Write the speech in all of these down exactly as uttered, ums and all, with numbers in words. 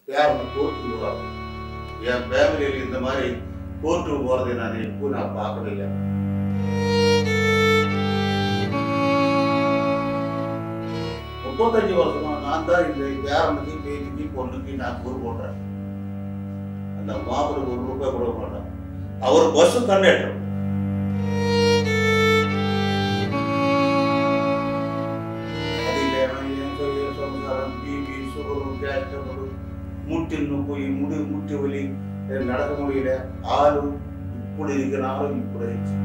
பேரனை கோர்ட்டுக்கு போகிறாங்க. என் ஃபேமிலியில் இந்த மாதிரி கோர்ட்டுக்கு போகிறதை நான் எப்போ நான் பார்க்கவே இல்லை. முப்பத்தஞ்சு வருஷமா நான் தான் இந்த பேரனுக்கு பேத்திக்கு பொண்ணுக்கு நான் கூறு போடுறேன். அந்த மாப்பிள்ளை ஒரு ரூபாய் கொடுக்க மாட்டேன். அவர் பஸ் கண்டக்டர். முட்டின்னு போய் முடி முட்டி வலி நடக்க முடியல. ஆளு இப்படி இருக்கிறனாலும் இப்படி இருந்துச்சு.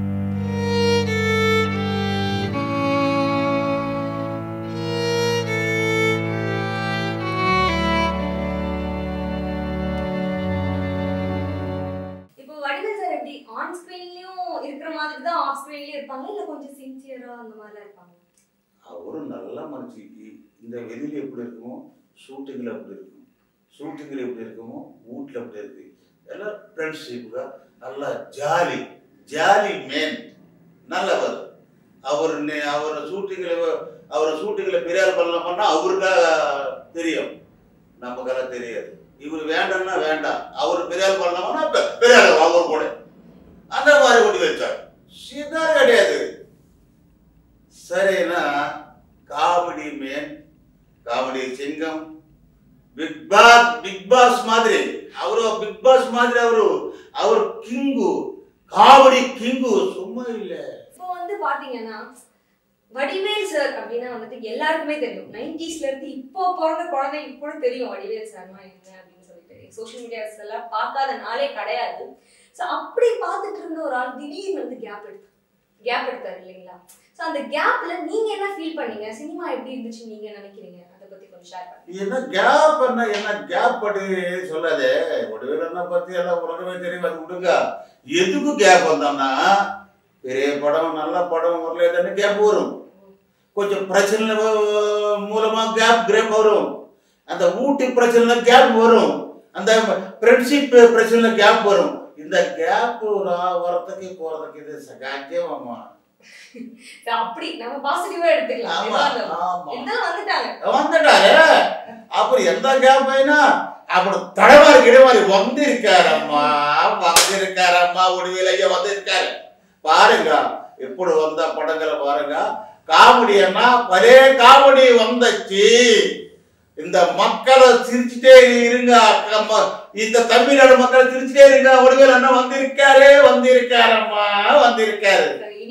இப்போ வடிவேல் சார் எப்படி ஆன் ஸ்கிரீன்லயும் இருக்கிற மாதிரி தான் ஆஃப் ஸ்கிரீன்லயும் இருப்பாங்க, இல்ல கொஞ்சம் சின்சியரா அந்த மாதிரிலாம் இருப்பாங்க? அவரும் நல்ல மனுஷிக்கு இந்த வெளியில எப்படி இருக்குமோ ஷூட்டிங்ல எப்படி இருக்கும், ஷூட்டிங்கில் எப்படி இருக்குமோ வீட்டில் எப்படி இருக்கு. எல்லாம் ஃப்ரெண்ட்ஷிப்புగా நல்லா ஜாலி ஜாலி மேன் நல்லவர். அவர் அவர் ஷூட்டிங்கில் அவரை ஷூட்டிங்கில் பெரியார் பண்ணலாம் பண்ணால் அவருக்காக தெரியும், நமக்கெல்லாம் தெரியாது. இவர் வேண்டாம்னா வேண்டாம், அவர் பெரியார் பண்ணலாம்னா பெரியார் அவர் கூட அந்த மாதிரி கொண்டு வச்சார். சீதான் கிடையாது. சரினா காமெடி மேன், காமெடி சிங்கம், பிக் பாஸ் பிக் பாஸ் மாதிரி அவரு பிக் பாஸ் மாதிரி அவரு அவர் கிங்கு, காமெடி கிங்கு, சும்மா இல்ல. இப்போ வந்து பாத்தீங்கன்னா வடிவேல் சார் அப்படின்னா வந்துட்டு எல்லாருக்குமே தெரியும். நைன்டிஸ்ல இருந்து இப்போ பிறந்த குழந்தைக்கு கூட தெரியும் வடிவேல் சார்னா என்ன அப்படின்னு சொல்லிட்டு. சோஷியல் மீடியாஸ் எல்லாம் பார்க்காத நாளே கிடையாது. ஸோ அப்படி பார்த்துட்டு இருந்த ஒரு ஆள் திடீர்னு வந்து கேப் எடுத்து கேப் எடுத்தாரு இல்லைங்களா? ஸோ அந்த கேப்ல நீங்க என்ன ஃபீல் பண்ணீங்க? சினிமா எப்படி இருந்துச்சு நீங்க நினைக்கிறீங்க? அதை பத்தி கொஞ்சம் ஷேர் பண்ணுங்க. என்ன கேப் என்ன என்ன கேப் பத்தி சொல்லாதே. வடிவேல் என்ன பத்தி எல்லாம் உலகமே தெரியும், அது விடுங்க. எதுக்கு கேப் வந்தோம்னா பெரிய படம் நல்ல படம் வரல தானே கேப் வரும். கொஞ்சம் பிரச்சனை மூலமா கேப் கிரேப் வரும். அந்த ஊட்டி பிரச்சனை கேப் வரும். அந்த ஃப்ரெண்ட்ஷிப் பிரச்சனை கேப் வரும். இந்த கேப் வரத்துக்கு போறதுக்கு இது சகாக்கியமாமா. அப்படி நம்ம பாசிட்டிவா எடுத்துக்கலாம். வந்துட்டாங்க வந்துட்டாங்க அப்புறம் எந்த கேப் ஆயினா அப்புறம் தடவாரி கிடவாரி வந்து இருக்காரம்மா வந்து இருக்காரம்மா வடிவேல் ஐயா வந்து இருக்காரு. பாருங்க எப்படி வந்த படங்களை பாருங்க. காமெடினா பழைய காமெடி வந்துச்சு. இந்த மக்களை சிரிச்சுட்டே இருங்க, இந்த தமிழ்நாடு மக்களை சிரிச்சுட்டே இருங்க. வடிவேல் அண்ணா வந்திருக்காரு வந்திருக்காரம்மா வந்திருக்காரு.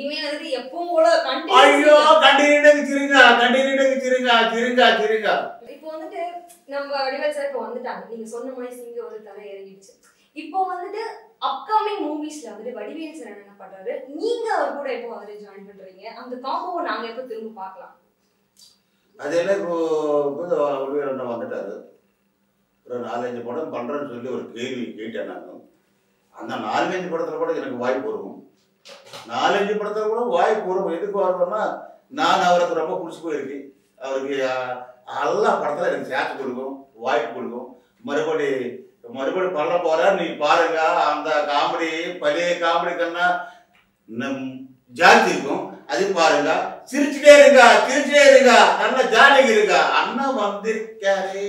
ஐயோ கண்டினியூ சிரிங்க கண்டினியூ சிரிங்க சிரிங்க சிரிங்க. இப்போ வந்துட்டு நம்ம வடிவேல் சார் இப்போ வந்துட்டாங்க. நீங்க சொன்ன மாதிரி சிங்க ஒரு தலை இறங்கிடுச்சு. இப்போ வந்துட்டு அப்கமிங் மூவிஸ்ல வந்து வடிவேல் சார் என்ன பண்றாரு, நீங்க அவர் கூட எப்போ வந்து ஜாயின் பண்றீங்க, அந்த காம்போவை நாங்க எப்போ திரும்ப பார்க்கலாம்? அதெல்லாம் இப்போ வடிவேல் அண்ணா வந்துட்டாரு. ஒரு நாலஞ்சு படம் பண்றேன்னு சொல்லி ஒரு கேள்வி கேட்டேன். நான் அந்த நாலஞ்சு படத்துல கூட எனக்கு வாய்ப்பு வரும். நாலஞ்சு படத்துல கூட வாய்ப்பு வரும். எதுக்கு வருவோம்னா நான் அவருக்கு ரொம்ப பிடிச்சி போயிருக்கு. அவருக்கு எல்லா படத்துல எனக்கு சேர்த்து கொடுக்கும், வாய்ப்பு கொடுக்கும். மறுபடி மறுபடி பண்ண போற நீ பாருங்க. அந்த காமெடி பழைய காமெடி கண்ணா ஜாஸ்தி இருக்கும். அது பாருங்க. சிரிச்சுட்டே இருங்க சிரிச்சுட்டே இருங்க நல்ல ஜாலியாக இருங்க. அண்ணா வந்திருக்காரு.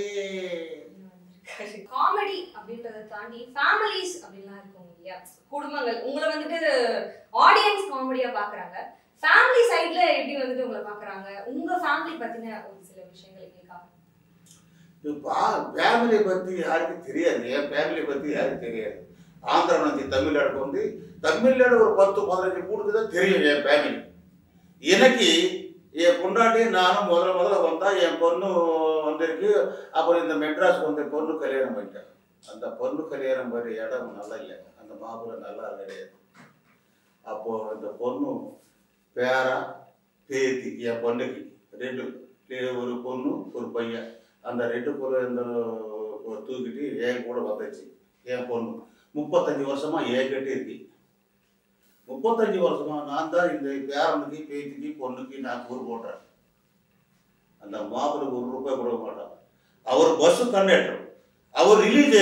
காமெடி அப்படின்றத தாண்டி ஃபேமிலிஸ் அப்படிலாம் இருக்கும் இல்லையா, குடும்பங்கள். உங்களை வந்துட்டு ஆடியன்ஸ் காமெடியா பாக்குறாங்க, ஃபேமிலி சைட்ல எப்படி வந்துட்டு உங்களை பாக்குறாங்க? உங்க ஃபேமிலி பத்தின ஒரு சில விஷயங்கள் கேட்காம. இப்போ ஃபேமிலி பத்தி யாருக்கும் தெரியாது. என் ஃபேமிலி பத்தி யாருக்கும் தெரியாது. ஆந்திரா நோக்கி தமிழ்நாடு வந்து தமிழ்நாடு ஒரு பத்து பதினஞ்சு கூடுக்கு தான் தெரியும் என் ஃபேமிலி. எனக்கு என் பொண்டாட்டி நானும் முதல்ல முதல்ல வந்தா என் பொண்ணு வந்திருக்கு. அப்புறம் இந்த மெட்ராஸ் வந்து பொண்ணு கல்யாணம் பண்ணிட்டேன். அந்த பொண்ணு கல்யாணம் பண்ண இடம் நல்லா இல்லை, அந்த மாப்பிள்ளை நல்லா கிடையாது. அப்போ இந்த பொண்ணு பேரா பேத்தி என் பொண்ணுக்கு ரெண்டு ஒரு பொண்ணு ஒரு பையன். அந்த ரெண்டு பொண்ணு இந்த தூக்கிட்டு என் கூட வந்துச்சு. என் பொண்ணு முப்பத்தஞ்சு வருஷமா என்கிட்ட இருக்கு. முப்பத்தஞ்சு வருஷமா நான் தான் இந்த பேரனுக்கு பேத்திக்கு பொண்ணுக்கு நான் கூறு போடுறேன். அந்த மாப்பிள்ளை ஒரு ரூபாய் கொடுக்க மாட்டான். அவர் பஸ் கண்டக்டர். அவர் ரிலீஸ்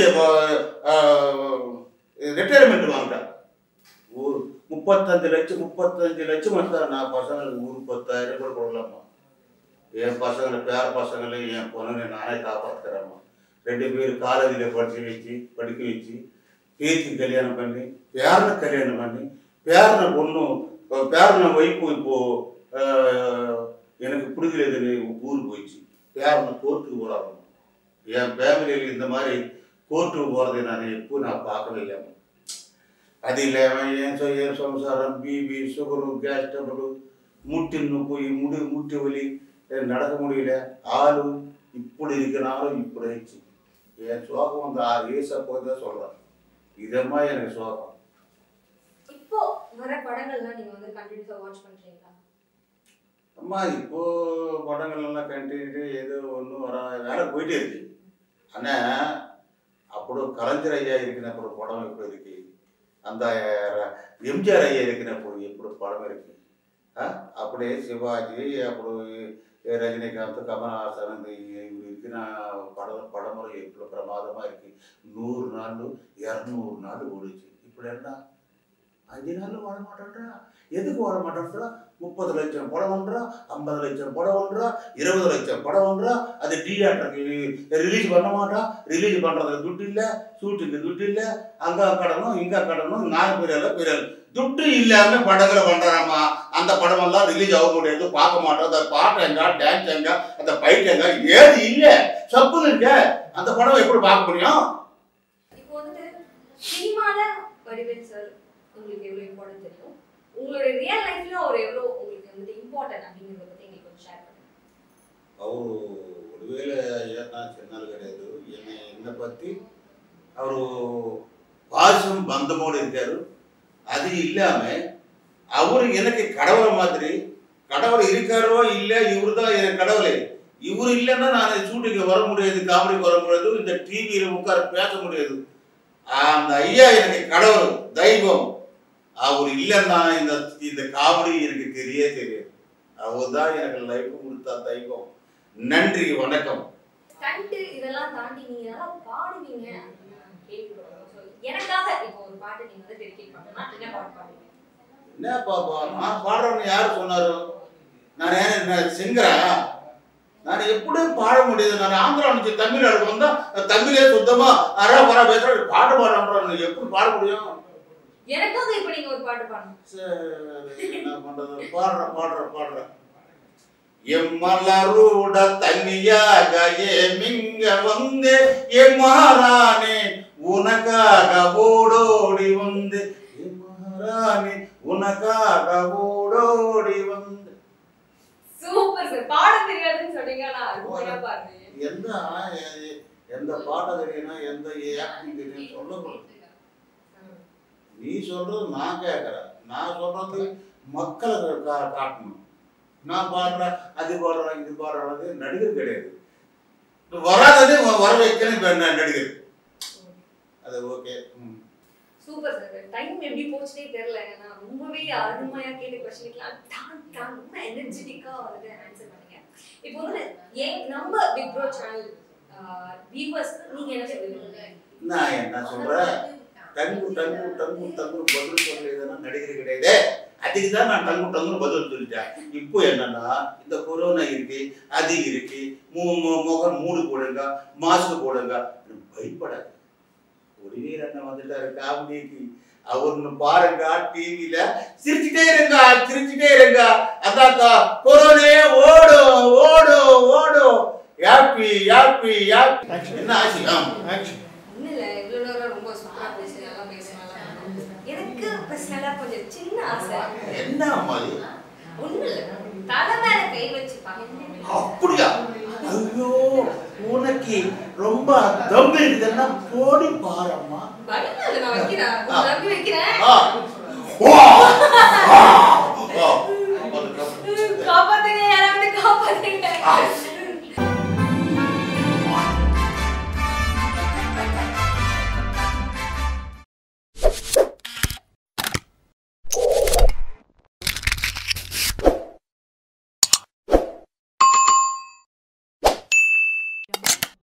ரிட்டையர்மெண்ட் வாங்கிட்டார். ஒரு முப்பத்தஞ்சு லட்சம் முப்பத்தஞ்சு லட்சம் வந்தார். நான் பசங்களுக்கு ஒரு பத்தாயிரம் ரூபாய் கொடுக்கலாமா? என் பசங்களை பேர பசங்களையும் என் பொண்ணுங்க நானே காப்பாற்றுக்கிறேம்மா. ரெண்டு பேரும் காலேஜில் படிச்சு வச்சு படிக்க வச்சு பேத்தி கல்யாணம் பண்ணி பேரனை கல்யாணம் பண்ணி பேரனை பொண்ணும் பேரனை வைப்பும் இப்போது எனக்கு பிடிக்கலதுன்னு ஊருக்கு போயிடுச்சு. பேரனை கோர்ட்டுக்கு போகிறாங்க. என் ஃபேமிலியில் இந்த மாதிரி கோர்ட்டுக்கு போகிறதை நான் எப்போ நான் பார்க்கவே இல்லை. அது இல்லாமல் என் என் சம்சாரம் பிபி சுகரு கேஸ் டபுள் முட்டின்னு போய் முடி முட்டி வலி நடக்க முடியல. ஆளு இப்படி இருக்கிறனாலும் இப்படி ஆயிடுச்சு. என் சோகம் அந்த ஆறு ஏசா போய் தான் சொல்கிறேன். இதமா எனக்கு சோகம். இப்போ வர படங்கள்லாம் நீங்கள் வந்து கண்டினியூஸாக வாட்ச் பண்ணுறீங்களா? அம்மா இப்போ படங்கள்லாம் கண்டினியூ ஏதோ ஒன்றும் வர வேலை போயிட்டே இருக்கு. ஆனால் அப்படி கலைஞர் ஐயா இருக்கிறப்ப ஒரு படம் எப்படி இருக்கு, அந்த எம்ஜிஆர் ஐயா இருக்கிறப்போ எப்படி படம் இருக்கு, அப்படியே சிவாஜி அப்படி ரஜினிகாந்த் கமல்ஹாசன் இந்த இவர் இருக்கிற படம் படமுறை எப்படி பிரமாதமாக இருக்கு. நூறு நாள் இரநூறு நாள் ஓடிச்சு. இப்படி என்ன அஞ்சு நாள் வாழ மாட்டேன்றா, எதுக்கு வாழ மாட்டேன்றா? முப்பது லட்சம் படம் ஒன்றா, ஐம்பது லட்சம் படம் ஒன்றா, இருபது லட்சம் படம் ஒன்றா, அது தியேட்டருக்கு ரிலீஸ் பண்ண மாட்டான். ரிலீஸ் பண்ணுறதுக்கு துட்டு இல்லை, ஷூட்டிங்கு துட்டு இல்லை, அங்கே கடனும் இங்கே கடனும் நாலு பேரில் பேரல் துட்டு இல்லாமல் படங்களை பண்ணுறாமா. அந்த படமெல்லாம் ரிலீஸ் ஆக முடியாது, பார்க்க மாட்டோம். அந்த பாட்டு எங்க, டான்ஸ் எங்க, அந்த ஃபைட் எங்க, ஏது இல்லை சப்புன்னு இருக்க. அந்த படம் எப்படி பார்க்க முடியும்? இப்போ வந்துட்டு சினிமாவில் வடிவேல் சார் உங்களுக்கு எவ்வளோ இம்பார்ட்டன்ட் தெரியும், உங்களுடைய ரியல் லைஃப்ல அவர் எவ்வளோ உங்களுக்கு வந்து இம்பார்ட்டன்ட் அப்படிங்கிறத பற்றி எங்களுக்கு கொஞ்சம் ஷேர் பண்ணுங்க. அவர் ஒருவேளை ஏன்னா சின்னால் கிடையாது. என்னை என்னை பற்றி அவர் பாசம் பந்தமோடு இருக்காரு. அது இல்லாமல் அவர் எனக்கு கடவுளை மாதிரி, கடவுள் இருக்காரோ இல்லை இவரு தான் எனக்கு கடவுளை. இவர் இல்லைன்னா நான் ஷூட்டிங்கு வர முடியாது, காமெடிக்கு வர முடியாது, இந்த டிவியில் உட்கார பேச முடியாது. அந்த ஐயா எனக்கு கடவுள் தெய்வம். அவர் இல்லைன்னா இந்த இந்த காமெடி எனக்கு தெரிய தெரியாது. அவர் தான் எனக்கு லைஃப் கொடுத்தா தெய்வம். நன்றி, வணக்கம். ஸ்டண்ட் இதெல்லாம் தாண்டி நீங்க நல்லா பாடுவீங்க அப்படின்னு கேட்கிறோம். எனக்காக இப்போ ஒரு பாட்டு நீங்க வந்து டெடிகேட் பண்ணா என்ன பாட்டு பாடுவீங்க? என்ன பாப்பா நான் பாடுறேன்னு யாரு சொன்னாரு? நான் ஏன் சிங்கரா? நான் எப்படி பாட முடியுது? நான் ஆந்திரா நினைச்சு தமிழ்நாடு வந்தா தமிழே சுத்தமா அரா பரா பேசுற பாட்டு பாடுறேன். எப்படி பாட முடியும்? எனக்காக இப்ப நீங்க ஒரு பாட்டு பாடுங்க. சரி என்ன பண்றது? பாடுறேன் பாடுறேன் பாடுறேன். எம்மலருட தண்ணியாக ஏமிங்க வந்து எம்மாரானே உனக்காக ஓடோடி வந்து, எம்மாரானே உனக்காக ஓடோடி வந்து. Super sir. பாட தெரியாதுன்னு சொன்னீங்க, நான் அருமையா பாடுறேன். எந்த எந்த பாட்ட தெரியும்னா எந்த ஆக்டிங் தெரியும் சொல்ல. நீ சொல்றது நான் கேட்கறேன், நான் சொல்றது மக்களை காட்டணும். நான் பாடுறேன் அது பாடுறேன் இது பாடுறது நடிகர் கிடையாது. வராதது வர வைக்கணும் நடிகர். அது ஓகே. Super sir. டைம் எப்படி போச்சுனே தெரியல. ஏன்னா ரொம்பவே அருமையா கேட்ட क्वेश्चनக்குலாம் டான் டான் ரொம்ப எனர்ஜெட்டிக்கா வந்து ஆன்சர் பண்ணீங்க. இப்போ வந்து ஏன் நம்ம பிக் ப்ரோ சேனல் வியூவர்ஸ் நீங்க என்ன சொல்றீங்க? நான் என்ன சொல்றேன், டங்கு டங்கு டங்கு டங்கு பதில் சொல்லலைன்னா நடிகர் கிடையாது. அதுக்கு தான் நான் டங்கு டங்குன்னு பதில் சொல்லிட்டேன். இப்போ என்னன்னா இந்த கொரோனா இருக்கு, அது இருக்கு, முகம் மூடு போடுங்க, மாஸ்க் போடுங்க, பயப்படாது. ஒருவேர் அண்ணன் வந்துட்டாரு காமெடிக்கு. அவர்னு பாருங்க டிவியில சிரிச்சுட்டே இருங்க சிரிச்சுட்டே இருங்க. அதாக்கா கொரோனே ஓடும் ஓடும் ஓடும். Happy happy happy. என்ன ஆச்சு? ஒன்றும் இல்லை, இவ்வளோ நேரம் ரொம்ப சூப்பராக பேசி நல்லா பேசினால எனக்கு பர்சனலாக கொஞ்சம் சின்ன ஆசை. என்ன மாதிரி? ஒன்றும் இல்லை, தலை மேலே கை வச்சு பாருங்க. அப்படியா? ஐயோ உனக்கு ரொம்ப தம்பி இருக்குதுன்னா போடி பாரம்மா. நான் வைக்கிறேன் வைக்கிறேன்.